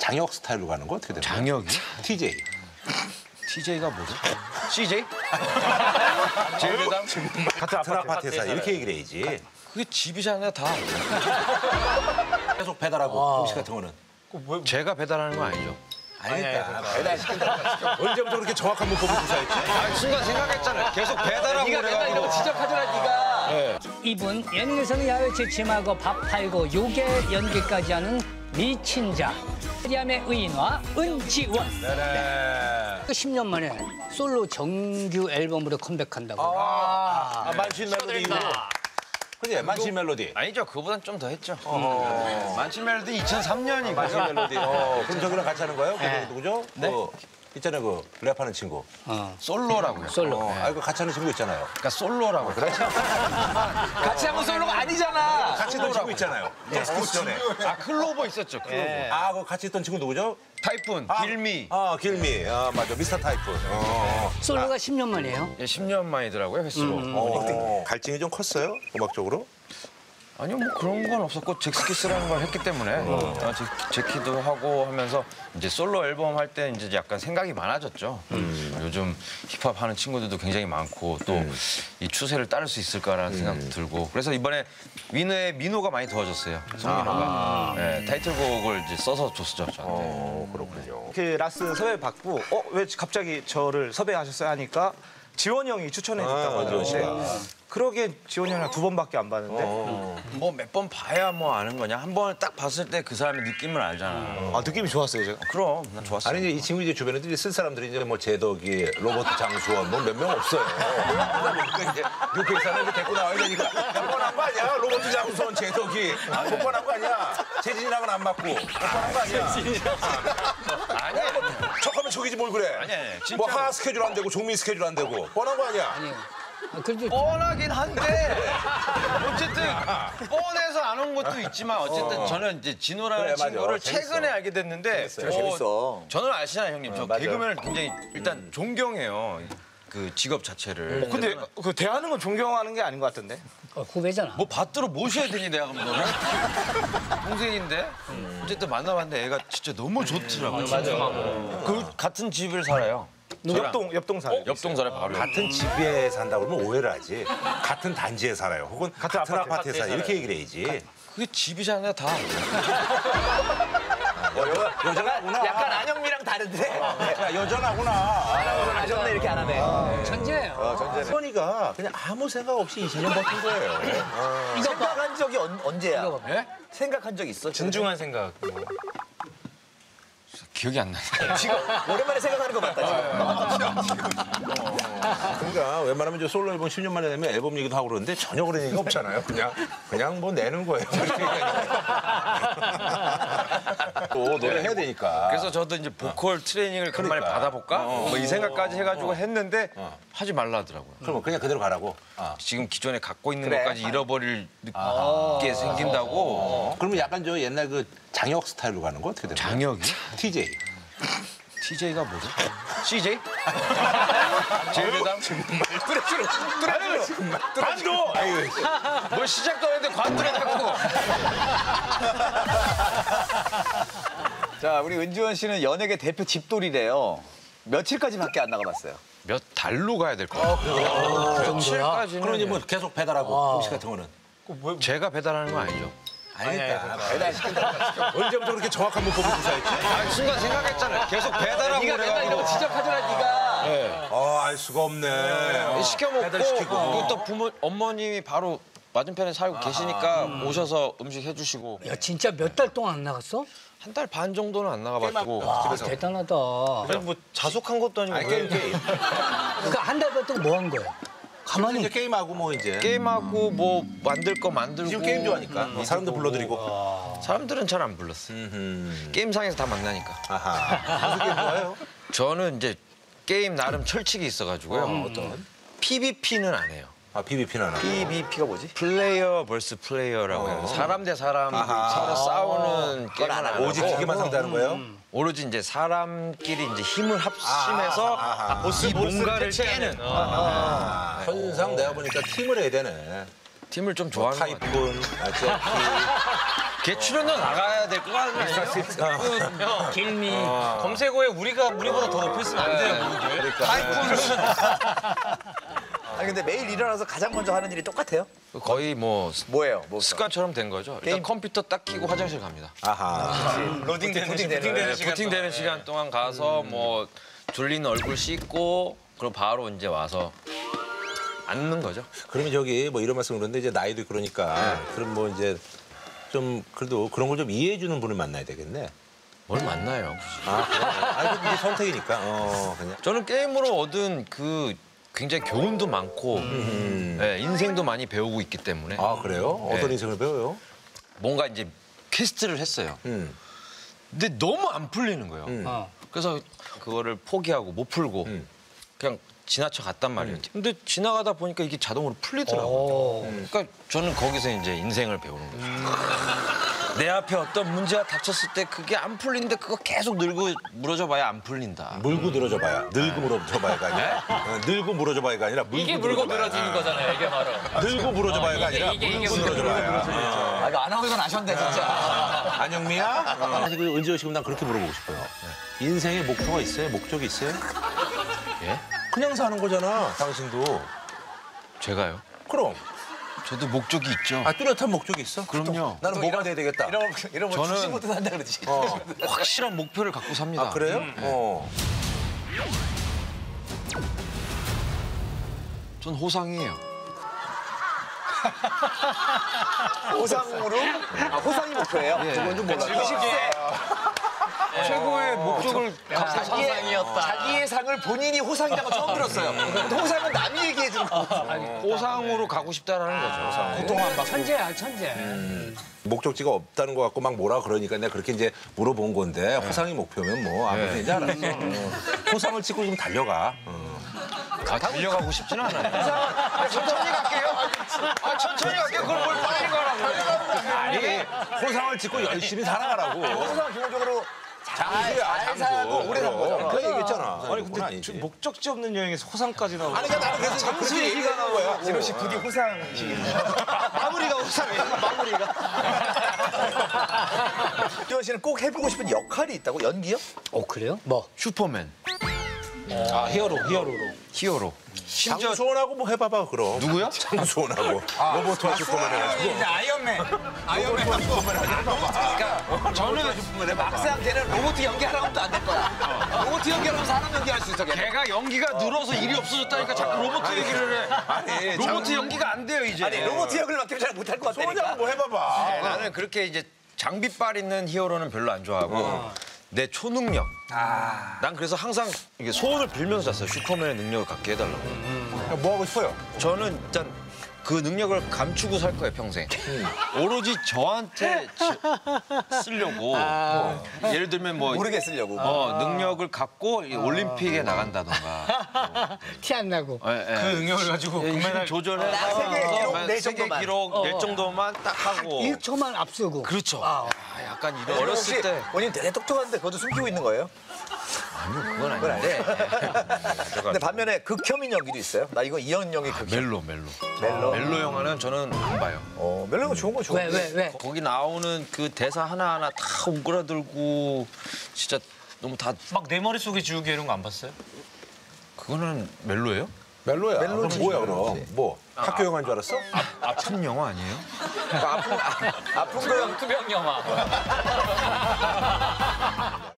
장혁 스타일로 가는 거 어떻게 됩니까? 장혁이? TJ. TJ가 뭐죠? CJ? 같은 아파트 회사 이렇게 얘기를 해야지. 그게 집이잖아요, 다. 계속 배달하고 음식 같은 거는. 제가 배달하는 건 아니죠. 아니니까 배달시킨다. 언제부터 그렇게 정확한 문법을 구사했지? 아, 순간 생각했잖아요. 계속 배달하고 네가 맨날 이런 거 지적하잖아, 네가. 네. 이분 예능에서는 야외 취침하고 밥 팔고 요괴 연기까지 하는 미친 자 리암의 의인화 은지원. 네네. 10년 만에 솔로 정규 앨범으로 컴백한다고. 만신 멜로디 이후로. 그지? 만신 멜로디. 아니죠, 그거보단 좀 더 했죠. 만침 멜로디 2003년이고요. 만신 멜로디. 그럼 저기랑 같이 하는 거예요? 그 누구죠? 네. 있잖아요, 그 랩하는 친구. 솔로라고요. 솔로. 그 같이 하는 친구 있잖아요. 그러니까 솔로라고. 그래? 같이 하면 솔로가 아니잖아. 같이 했던 친구 있잖아요. 그 전에. 아, 클로버 있었죠, 클로버. 그 같이 했던 친구 누구죠? 타이푼, 길미. 길미. 맞아. 미스터 타이푼. 솔로가 10년 만이에요. 예, 10년 만이더라고요, 횟수로. 갈증이 좀 컸어요? 음악적으로? 아니요, 뭐 그런 건 없었고 잭스키스라는 걸 했기 때문에 제키도 하고 하면서 이제 솔로 앨범 할 때 이제 약간 생각이 많아졌죠. 요즘 힙합 하는 친구들도 굉장히 많고 또 이 추세를 따를 수 있을까라는 생각도 들고 그래서 이번에 위너의 민호가 많이 도와줬어요. 성민호가. 네, 타이틀곡을 이제 써서 줬었죠, 저한테. 그렇군요. 그 라스 섭외 받고 왜 갑자기 저를 섭외하셨어요 하니까 지원이 형이 추천해 줬다고 하더라고요. 그러기엔 지원이 형이랑 2번밖에 안 봤는데 뭐 몇 번 봐야 뭐 아는 거냐. 한 번 딱 봤을 때 그 사람의 느낌을 알잖아. 느낌이 좋았어요 제가. 그럼 난 좋았어. 아니, 이제 이 친구 이제 주변에 쓸 사람들이 이제 뭐 재덕이, 로버트 장수원 뭐 몇 명 없어요. 그러니까 이제 뉴페이스는 이제 데리고 나와야 되니까. 뻔한 거 아니야? 로버트 장수원, 재덕이. 뻔한 거 아니야? 재진이랑은 안 맞고. 뻔한 거 아니야? 아니야. 척하면 척이지 뭘 그래? 아니야. 뭐 하하 스케줄 안 되고 종민 스케줄 안 되고. 뻔한 거 아니야? 그래도 뻔하긴 한데 어쨌든 뻔해서 안 온 것도 있지만 어쨌든 저는 이제 진호라는 그래, 맞아. 친구를 재밌어. 최근에 알게 됐는데 재밌어. 저는 아시잖아요, 형님. 저 맞아요. 개그맨을 굉장히 일단 존경해요. 그 직업 자체를. 근데 그 대하는 건 존경하는 게 아닌 것 같던데. 후배잖아. 뭐 받들어 모셔야 되니 내가 그럼 너를? 동생인데 어쨌든 만나봤는데 애가 진짜 너무 좋더라고요. 맞아. 그 같은 집을 살아요. 옆동 살아요. 옆 동산에 바로. 같은 집에 산다고 그러면 오해를 하지. 같은 단지에 살아요. 혹은 같은 아파트에 살아요. 이렇게 얘기를 해야지. 그게 집이잖아요, 다. 여전하구나. 약간 안영미랑 다른데. 야, 여전하구나. 안영미 이렇게 안 하네. 천재예요. 선이가 그냥 아무 생각 없이 20년 버틴 거예요. 생각한 적이 언제야? 예? 생각한 적 있어? 진중한 생각. 기억이 안 나네. 지금 오랜만에 생각하는 거 맞다 지금. 그러니까 웬만하면 저 솔로 앨범 10년 만에 내면 앨범 얘기도 하고 그러는데 전혀 그런 얘기가 없잖아요. 그냥 뭐 내는 거예요. 또 노래 해야 되니까. 그래서 저도 이제 보컬 트레이닝을 간만에 받아볼까? 뭐 이 생각까지 해가지고 했는데 하지 말라 하더라고요. 그럼 그냥 그대로 가라고. 지금 기존에 갖고 있는 것까지 잃어버릴 게 생긴다고. 그러면 약간 저 옛날 그 장혁 스타일로 가는 거 어떻게 됩니까? 장혁이? TJ. TJ가 뭐죠? CJ? 제일배당? 반도. 뭘 시작도 안 했는데 관두래 자꾸. 자, 우리 은지원 씨는 연예계 대표 집돌이래요. 며칠까지밖에 안 나가봤어요. 몇 달로 가야 될 것 같아요. 며칠까지는. 그럼 이제 뭐 계속 배달하고 음식 같은 거는. 제가 배달하는 건 아니죠. 아니니까 배달시킨다. 언제부터 그렇게 정확한 문법을 구사했지? 아, 순간 생각했잖아요. 계속 배달하고 네가 맨날 이런 거 지적하잖아, 네가. 알 수가 없네. 시켜 먹고 배달시키고. 그리고 또 어머님이 바로 맞은편에 살고 계시니까 오셔서 음식 해주시고 야 진짜 몇 달 동안 안 나갔어? 한 달 반 정도는 안 나가봤고 대단하다. 뭐 자숙한 것도 아니고 게임. 그러니까 한 달 동안 뭐 한 거예요? 가만히 이제 게임하고 뭐 이제. 게임하고 뭐 만들 거 만들고 지금 게임 좋아하니까 사람들 불러드리고. 사람들은 잘 안 불렀어요. 게임상에서 다 만나니까. 아하. 무슨 게임 좋아해요? 저는 이제 게임 나름 철칙이 있어가지고요. 어떤? PVP는 안 해요. PVP는 안 하고. PVP가 뭐지? 플레이어 vs 플레이어라고 해요. 사람 대 사람 서로 싸우는 게임은 안 하고 오직 기계만 상대하는 거예요? 오로지 이제 사람끼리 이제 힘을 합심해서 이 뭔가를 깨는 현상 내가 보니까 팀을 해야 되네. 팀을 좀 좋아하는 것 같아요. 타이푼, 제키, 걔 출연료 나가야 될 거 아니에요? 길미. 검색어에 우리보다 더 높이 쓰면 안 돼요. 아니 근데 매일 일어나서 가장 먼저 하는 일이 똑같아요? 거의 뭐 뭐예요? 뭐 습관처럼 된 거죠. 일단 컴퓨터 딱 켜고 화장실 갑니다. 아하. 부팅되는 시간 동안 가서 뭐 졸린 얼굴 씻고 그럼 바로 이제 와서 앉는 거죠. 그러면 저기 뭐 이런 말씀 그런데 이제 나이도 있고 그러니까 그럼 뭐 이제 좀 그래도 그런 걸 좀 이해해 주는 분을 만나야 되겠네. 뭘 만나요? 아, 그래. 아니 이게 선택이니까. 그냥. 저는 게임으로 얻은 그 굉장히 교훈도 많고 네, 인생도 많이 배우고 있기 때문에 아 그래요? 어떤 네. 인생을 배워요? 뭔가 이제 퀘스트를 했어요. 근데 너무 안 풀리는 거예요. 그래서 그거를 포기하고 못 풀고 그냥 지나쳐 갔단 말이에요. 근데 지나가다 보니까 이게 자동으로 풀리더라고요. 그러니까 저는 거기서 이제 인생을 배우는 거죠. 내 앞에 어떤 문제가 닥쳤을 때 그게 안 풀리는데 그거 계속 늘고 물어줘 봐야 안 풀린다. 물고 늘어져봐야. 늘고 물어줘봐야가 아니라. 늘고 물어줘봐야가 아니라 물고 이게 물고 늘어지는 거잖아요. 이게 바로. 늘고 물어줘봐야가 아니라 이게 물고 늘어져봐야. 이거 아나운서는 아셨네 진짜. 안영미야? 사실 그 은지호 씨는 난 그렇게 물어보고 싶어요. 인생에 목표가 있어요? 목적이 있어요? 예? 그냥 사는 거잖아, 당신도. 제가요? 그럼. 저도 목적이 있죠. 아, 뚜렷한 목적이 있어? 그럼요. 나는 뭐가 돼야 되겠다. 이런 거 저는- 주식 못해 산다 그러지. 확실한 목표를 갖고 삽니다. 아, 그래요? 전 호상이에요. 호상으로? 아, 호상이 목표예요? 그건 좀 몰라. 최고의 목적을 갖고 자기의 상을 본인이 호상이라고 처음 들었어요. 호상은 남이 얘기해 주는 거. 호상으로 가고 싶다라는 거죠. 고통을 안 받고. 천재야, 천재. 목적지가 없다는 것 같고 막 뭐라 그러니까 내가 그렇게 이제 물어본 건데 호상이 목표면 뭐 아무튼 이제 알았어. 호상을 찍고 좀 달려가. 달려가고 싶지는 않아요. 천천히 갈게요. 천천히 갈게요. 그걸 뭘 빨리 가라고. 아니, 호상을 찍고 열심히 살아가라고. 호상 기본적으로 잘 장수야, 살고 오래 산 거잖아. 그 얘기했잖아. 아니 그건 근데 아니지. 목적지 없는 여행에서 호상까지 나오고. 아니, 그러니까 나는 그래서 장수 얘기가 나온 거야. 진호 씨 부디 호상식이네. 마무리가 호상이에요. 마무리가. 진호 씨는 꼭 해보고 싶은 역할이 있다고? 연기요? 그래요? 뭐? 슈퍼맨, 아 히어로로. 히어로. 장수원하고 뭐 해봐봐, 그럼. 누구요? 장수원하고. 로봇과 슈퍼맨 해가지고. 아이언맨. 저는 막상 걔는 로봇 연기하라고 하면 안 될 거야. 로봇 연기하면 사람 연기할 수 있어. 걔는. 걔가 연기가 늘어서 일이 없어졌다니까 자꾸 로봇 얘기를 해. 아니, 로봇 연기가 안 돼요 이제. 아니 로봇 역을 맡기면 잘 못할 것 같다니까. 소원이 뭐 해봐봐. 네, 나는 그렇게 이제 장비빨 있는 히어로는 별로 안 좋아하고 내 초능력. 난 그래서 항상 이게 소원을 빌면서 잤어요. 슈퍼맨의 능력을 갖게 해달라고. 뭐 하고 싶어요? 저는 일단 그 능력을 감추고 살 거예요 평생. 오로지 저한테 쓰려고. 예를 들면 뭐 모르게 쓰려고. 능력을 갖고 이 올림픽에 나간다던가. 티 안 나고. 그 능력을 가지고 금메달 조절해서 세계 기록 낼 세계 정도만. 기록 낼 정도만 딱 하고. 1초만 앞서고. 그렇죠. 약간 이런 어렸을 어렸을 때 본인 되게 똑똑한데 그것도 숨기고 있는 거예요? 그건 아닌데 근데 반면에 극혐인 연기도 있어요. 나 이거 이현영의 극혐. 멜로 영화는 저는 안 봐요. 멜로가 좋은 거 좋아. 왜? 거기 나오는 그 대사 하나하나 다 오그라들고 진짜 너무 다 막 내 머릿속에 지우개 이런 거 안 봤어요? 그거는 멜로예요? 멜로야. 그럼 뭐야, 그럼? 뭐? 학교 영화인 줄 알았어? 아픈 영화 아니에요? 아픈 거 투병 영화.